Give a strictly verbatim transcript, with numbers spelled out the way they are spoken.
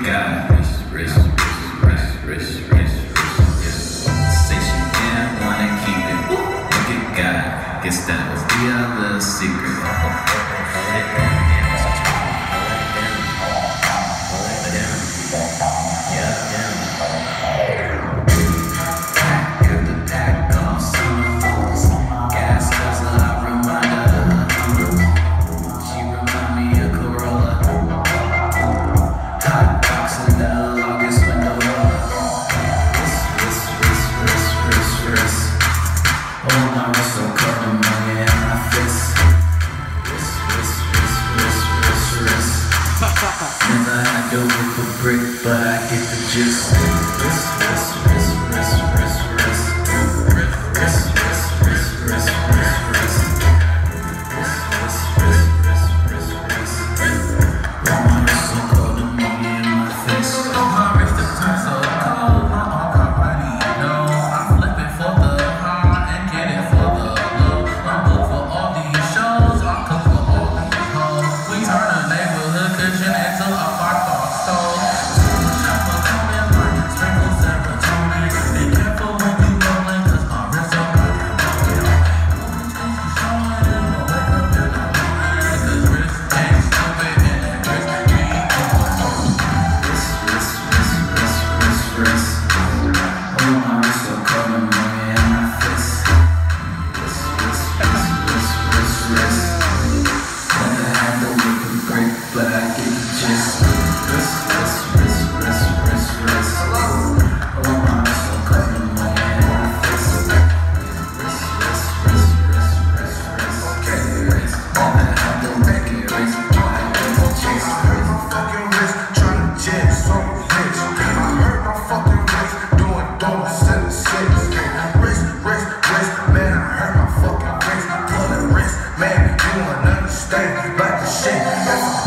got wrist, wrist, wrist, wrist, wrist, wrist. Say she didn't wanna keep it. Look at God. Guess that was the other secret. Never had to whip a brick, but I get the gist. Wrist, wrist, wrist, wrist, wrist, wrist. Wrist, wrist, wrist, wrist, wrist, wrist. Wrist, wrist, wrist, wrist, wrist, wrist. Why my wrist so cold, the money in my face. My wrist is too so cold, my arm already know. I flip it for the high and get it for the low. I'm booked for all these shows, I cook for all these hoes. We turn a neighborhood kitchen into a five star stove. Man, you don't understand, like the shit.